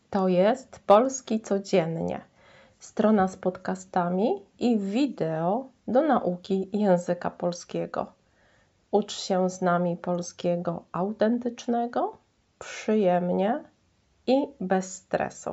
To jest Polski Codziennie, strona z podcastami i wideo do nauki języka polskiego. Ucz się z nami polskiego autentycznego, przyjemnie i bez stresu.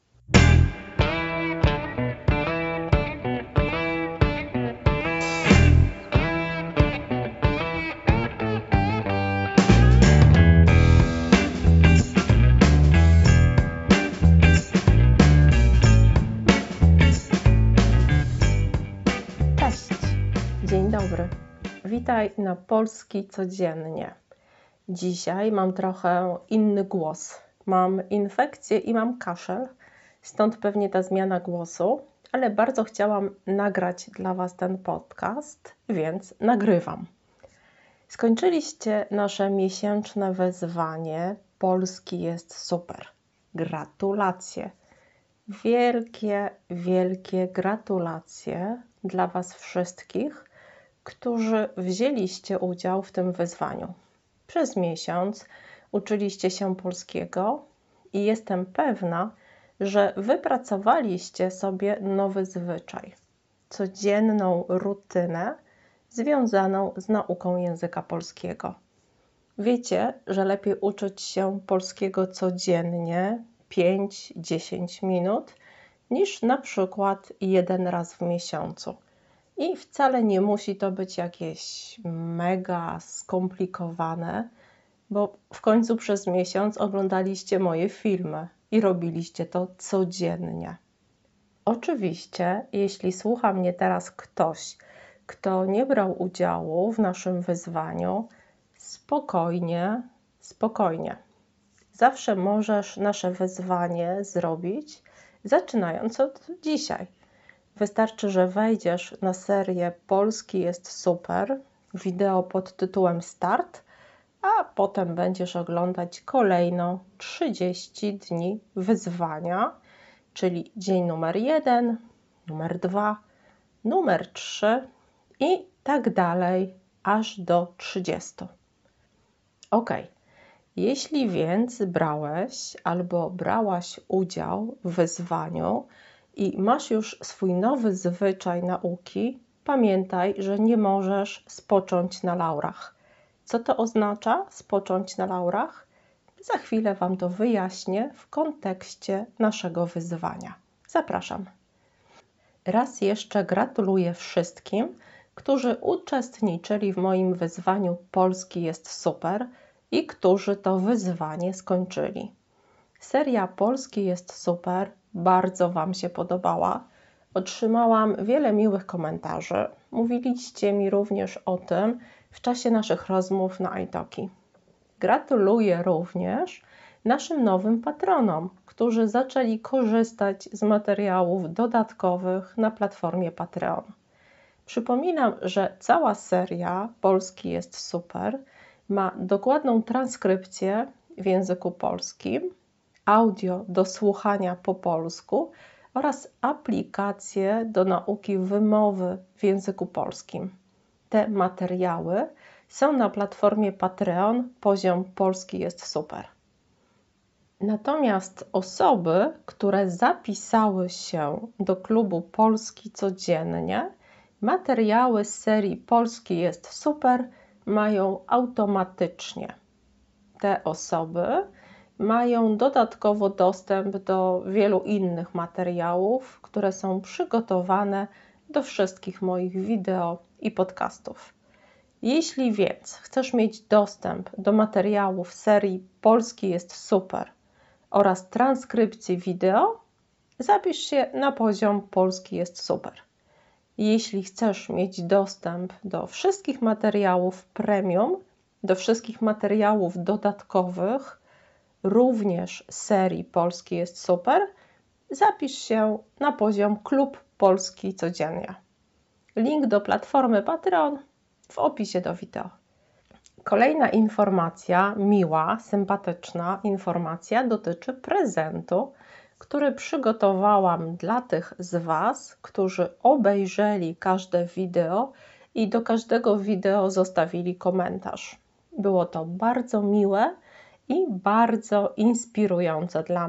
Cześć, dzień dobry. Witaj na Polski Codziennie. Dzisiaj mam trochę inny głos. Mam infekcję i mam kaszel, stąd pewnie ta zmiana głosu, ale bardzo chciałam nagrać dla Was ten podcast, więc nagrywam. Skończyliście nasze miesięczne wyzwanie Polski jest super. Gratulacje. Wielkie gratulacje dla Was wszystkich, którzy wzięliście udział w tym wyzwaniu. Przez miesiąc uczyliście się polskiego i jestem pewna, że wypracowaliście sobie nowy zwyczaj, codzienną rutynę związaną z nauką języka polskiego. Wiecie, że lepiej uczyć się polskiego codziennie 5-10 minut niż na przykład 1 raz w miesiącu. I wcale nie musi to być jakieś mega skomplikowane, bo w końcu przez miesiąc oglądaliście moje filmy i robiliście to codziennie. Oczywiście, jeśli słucha mnie teraz ktoś, kto nie brał udziału w naszym wyzwaniu, spokojnie. Zawsze możesz nasze wyzwanie zrobić, zaczynając od dzisiaj. Wystarczy, że wejdziesz na serię Polski jest super, wideo pod tytułem Start, a potem będziesz oglądać kolejno 30 dni wyzwania, czyli dzień numer 1, numer 2, numer 3 i tak dalej, aż do 30. Ok. Jeśli więc brałeś albo brałaś udział w wyzwaniu i masz już swój nowy zwyczaj nauki, pamiętaj, że nie możesz spocząć na laurach. Co to oznacza spocząć na laurach? Za chwilę Wam to wyjaśnię w kontekście naszego wyzwania. Zapraszam. Raz jeszcze gratuluję wszystkim, którzy uczestniczyli w moim wyzwaniu Polski jest super i którzy to wyzwanie skończyli. Seria Polski jest super bardzo Wam się podobała. Otrzymałam wiele miłych komentarzy. Mówiliście mi również o tym w czasie naszych rozmów na iTalki. Gratuluję również naszym nowym patronom, którzy zaczęli korzystać z materiałów dodatkowych na platformie Patreon. Przypominam, że cała seria Polski jest super ma dokładną transkrypcję w języku polskim, audio do słuchania po polsku oraz aplikacje do nauki wymowy w języku polskim. Te materiały są na platformie Patreon, poziom Polski jest super. Natomiast osoby, które zapisały się do klubu Polski Codziennie, materiały z serii Polski jest super mają automatycznie. Te osoby mają dodatkowo dostęp do wielu innych materiałów, które są przygotowane do wszystkich moich wideo i podcastów. Jeśli więc chcesz mieć dostęp do materiałów serii Polski jest super oraz transkrypcji wideo, zapisz się na poziom Polski jest super. Jeśli chcesz mieć dostęp do wszystkich materiałów premium, do wszystkich materiałów dodatkowych, również serii Polski jest super, zapisz się na poziom Klub Polski Codziennie. Link do platformy Patreon w opisie do wideo. Kolejna informacja, miła, sympatyczna informacja dotyczy prezentu, który przygotowałam dla tych z Was, którzy obejrzeli każde wideo i do każdego wideo zostawili komentarz. Było to bardzo miłe i bardzo inspirujące dla mnie.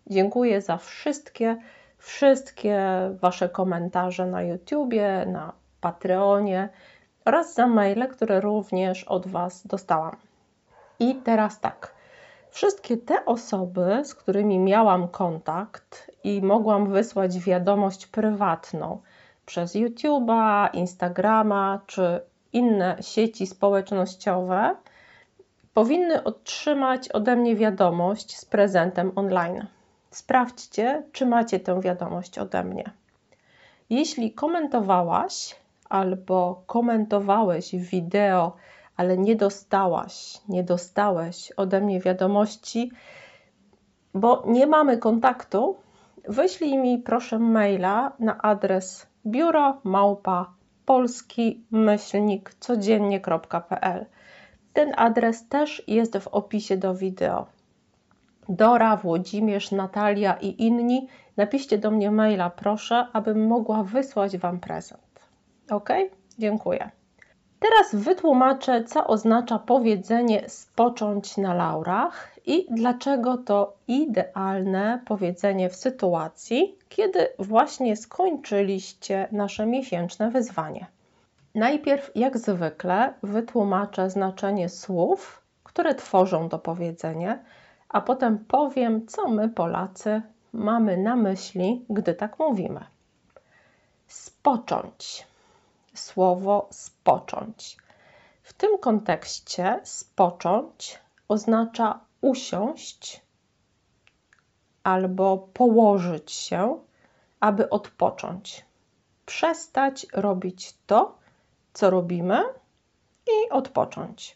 Dziękuję za wszystkie Wasze komentarze na YouTubie, na Patreonie oraz za maile, które również od Was dostałam. I teraz tak, wszystkie te osoby, z którymi miałam kontakt i mogłam wysłać wiadomość prywatną przez YouTube'a, Instagrama czy inne sieci społecznościowe, powinny otrzymać ode mnie wiadomość z prezentem online. Sprawdźcie, czy macie tę wiadomość ode mnie. Jeśli komentowałaś albo komentowałeś wideo, ale nie dostałeś ode mnie wiadomości, bo nie mamy kontaktu, wyślij mi proszę maila na adres biuro@polski-codziennie.pl. Ten adres też jest w opisie do wideo. Dora, Włodzimierz, Natalia i inni, napiszcie do mnie maila, proszę, abym mogła wysłać Wam prezent. Ok? Dziękuję. Teraz wytłumaczę, co oznacza powiedzenie spocząć na laurach i dlaczego to idealne powiedzenie w sytuacji, kiedy właśnie skończyliście nasze miesięczne wyzwanie. Najpierw, jak zwykle, wytłumaczę znaczenie słów, które tworzą to powiedzenie, a potem powiem, co my, Polacy, mamy na myśli, gdy tak mówimy. Spocząć. Słowo spocząć. W tym kontekście spocząć oznacza usiąść albo położyć się, aby odpocząć. Przestać robić to, co robimy i odpocząć.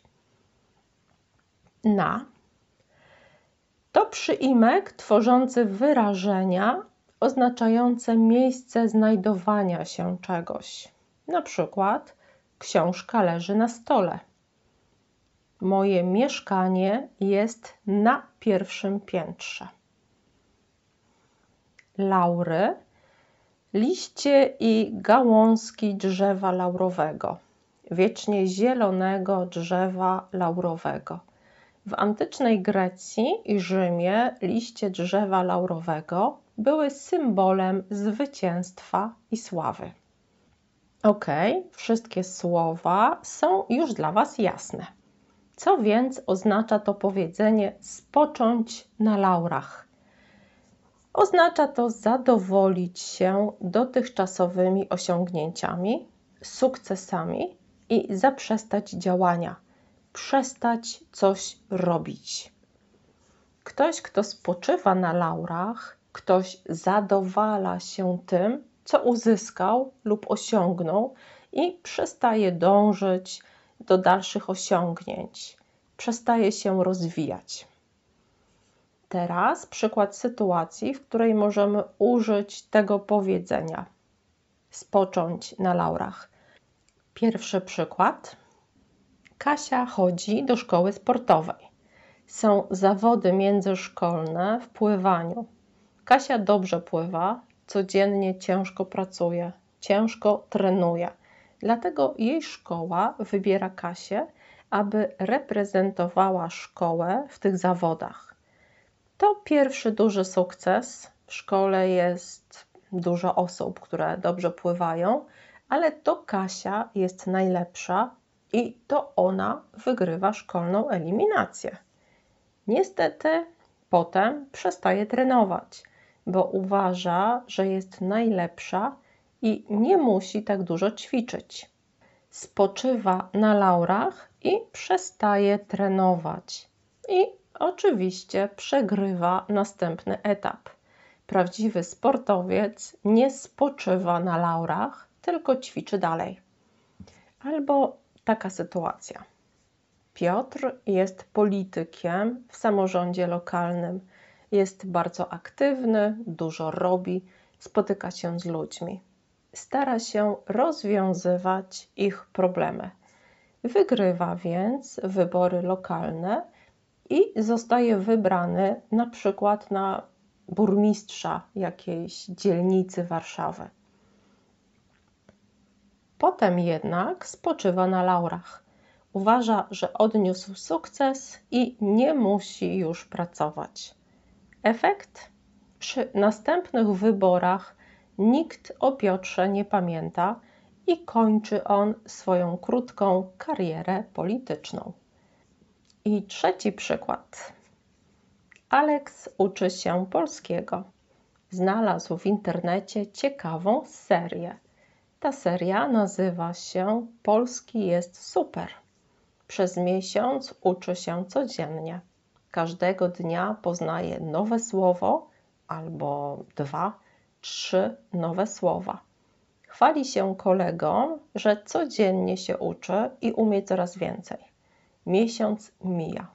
Na to przyimek tworzący wyrażenia oznaczające miejsce znajdowania się czegoś. Na przykład książka leży na stole. Moje mieszkanie jest na pierwszym piętrze. Laury, liście i gałązki drzewa laurowego, wiecznie zielonego drzewa laurowego. W antycznej Grecji i Rzymie liście drzewa laurowego były symbolem zwycięstwa i sławy. Ok, wszystkie słowa są już dla Was jasne. Co więc oznacza to powiedzenie spocząć na laurach? Oznacza to zadowolić się dotychczasowymi osiągnięciami, sukcesami i zaprzestać działania. Przestać coś robić. Ktoś, kto spoczywa na laurach, ktoś zadowala się tym, co uzyskał lub osiągnął i przestaje dążyć do dalszych osiągnięć, przestaje się rozwijać. Teraz przykład sytuacji, w której możemy użyć tego powiedzenia. Spocząć na laurach. Pierwszy przykład. Kasia chodzi do szkoły sportowej. Są zawody międzyszkolne w pływaniu. Kasia dobrze pływa, codziennie ciężko pracuje, ciężko trenuje. Dlatego jej szkoła wybiera Kasię, aby reprezentowała szkołę w tych zawodach. To pierwszy duży sukces. W szkole jest dużo osób, które dobrze pływają, ale to Kasia jest najlepsza i to ona wygrywa szkolną eliminację. Niestety potem przestaje trenować, bo uważa, że jest najlepsza i nie musi tak dużo ćwiczyć. Spoczywa na laurach i przestaje trenować. I oczywiście przegrywa następny etap. Prawdziwy sportowiec nie spoczywa na laurach, tylko ćwiczy dalej. Albo taka sytuacja. Piotr jest politykiem w samorządzie lokalnym. Jest bardzo aktywny, dużo robi, spotyka się z ludźmi. Stara się rozwiązywać ich problemy. Wygrywa więc wybory lokalne i zostaje wybrany na przykład na burmistrza jakiejś dzielnicy Warszawy. Potem jednak spoczywa na laurach. Uważa, że odniósł sukces i nie musi już pracować. Efekt? przy następnych wyborach nikt o Piotrze nie pamięta i kończy on swoją krótką karierę polityczną. I trzeci przykład. Aleks uczy się polskiego. Znalazł w internecie ciekawą serię. Ta seria nazywa się Polski jest super. Przez miesiąc uczy się codziennie. Każdego dnia poznaje nowe słowo albo 2, 3 nowe słowa. Chwali się kolegom, że codziennie się uczy i umie coraz więcej. Miesiąc mija.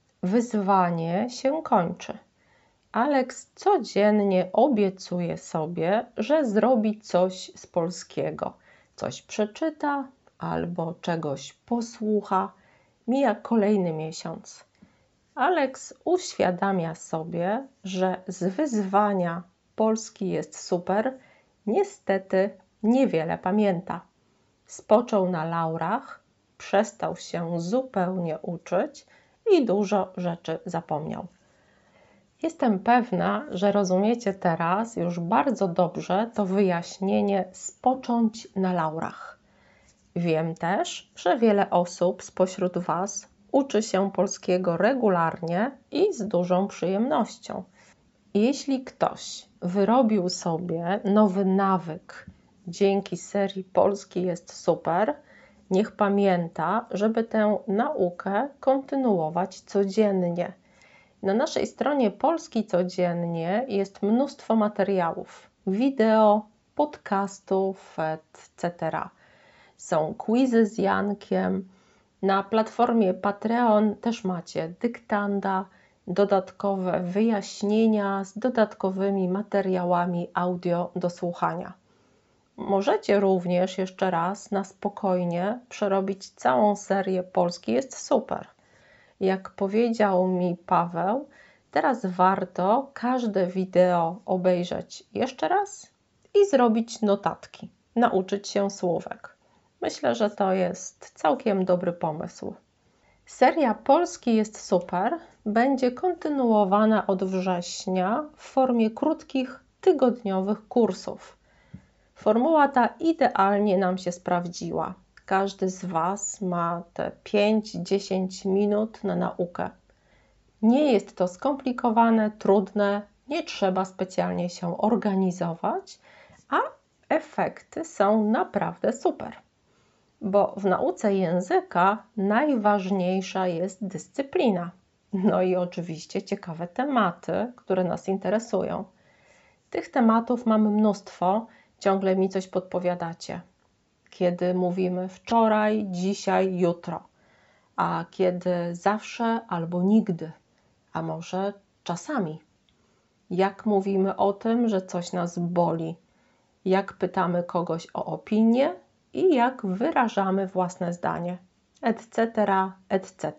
Wyzwanie się kończy. Aleks codziennie obiecuje sobie, że zrobi coś z polskiego. Coś przeczyta albo czegoś posłucha. Mija kolejny miesiąc. Aleks uświadamia sobie, że z wyzwania Polski jest super niestety niewiele pamięta. Spoczął na laurach, przestał się zupełnie uczyć i dużo rzeczy zapomniał. Jestem pewna, że rozumiecie teraz już bardzo dobrze to wyjaśnienie spocząć na laurach. Wiem też, że wiele osób spośród Was uczy się polskiego regularnie i z dużą przyjemnością. Jeśli ktoś wyrobił sobie nowy nawyk dzięki serii Polski jest super, niech pamięta, żeby tę naukę kontynuować codziennie. Na naszej stronie Polski Codziennie jest mnóstwo materiałów, wideo, podcastów, etc. Są quizy z Jankiem. Na platformie Patreon też macie dyktanda, dodatkowe wyjaśnienia z dodatkowymi materiałami audio do słuchania. Możecie również jeszcze raz na spokojnie przerobić całą serię Polski jest super. Jak powiedział mi Paweł, teraz warto każde wideo obejrzeć jeszcze raz i zrobić notatki, nauczyć się słówek. Myślę, że to jest całkiem dobry pomysł. Seria Polski jest super będzie kontynuowana od września w formie krótkich, tygodniowych kursów. Formuła ta idealnie nam się sprawdziła. Każdy z Was ma te 5-10 minut na naukę. Nie jest to skomplikowane, trudne, nie trzeba specjalnie się organizować, a efekty są naprawdę super. Bo w nauce języka najważniejsza jest dyscyplina. No i oczywiście ciekawe tematy, które nas interesują. Tych tematów mamy mnóstwo, ciągle mi coś podpowiadacie. Kiedy mówimy wczoraj, dzisiaj, jutro, a kiedy zawsze albo nigdy, a może czasami. Jak mówimy o tym, że coś nas boli, jak pytamy kogoś o opinię i jak wyrażamy własne zdanie, etc., etc.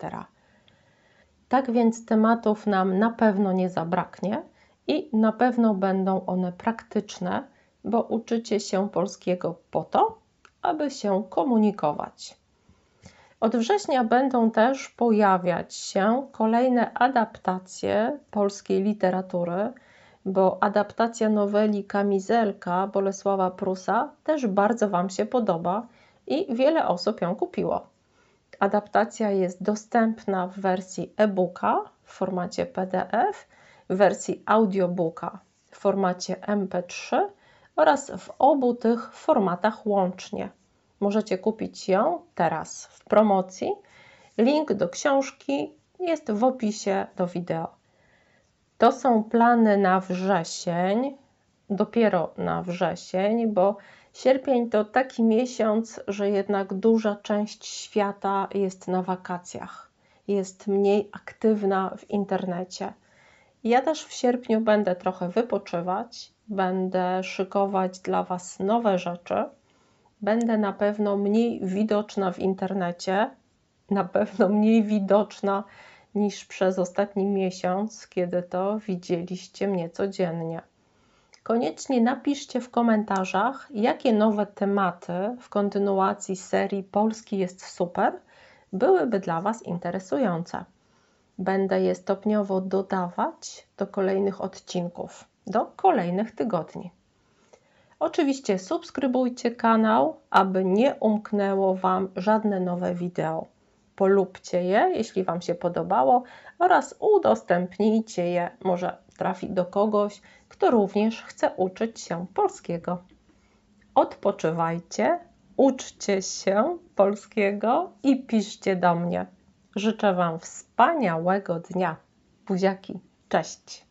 Tak więc tematów nam na pewno nie zabraknie i na pewno będą one praktyczne, bo uczycie się polskiego po to, aby się komunikować. Od września będą też pojawiać się kolejne adaptacje polskiej literatury, bo adaptacja noweli Kamizelka Bolesława Prusa też bardzo Wam się podoba i wiele osób ją kupiło. Adaptacja jest dostępna w wersji e-booka w formacie PDF, w wersji audiobooka w formacie MP3 oraz w obu tych formatach łącznie. Możecie kupić ją teraz w promocji. Link do książki jest w opisie do wideo. To są plany na wrzesień, dopiero na wrzesień, bo sierpień to taki miesiąc, że jednak duża część świata jest na wakacjach, jest mniej aktywna w internecie. Ja też w sierpniu będę trochę wypoczywać, będę szykować dla Was nowe rzeczy, będę na pewno mniej widoczna w internecie, na pewno mniej widoczna niż przez ostatni miesiąc, kiedy to widzieliście mnie codziennie. Koniecznie napiszcie w komentarzach, jakie nowe tematy w kontynuacji serii Polski jest super byłyby dla Was interesujące. Będę je stopniowo dodawać do kolejnych odcinków. do kolejnych tygodni. Oczywiście subskrybujcie kanał, aby nie umknęło Wam żadne nowe wideo. Polubcie je, jeśli Wam się podobało, oraz udostępnijcie je, może trafi do kogoś, kto również chce uczyć się polskiego. Odpoczywajcie, uczcie się polskiego i piszcie do mnie. Życzę Wam wspaniałego dnia. Buziaki, cześć!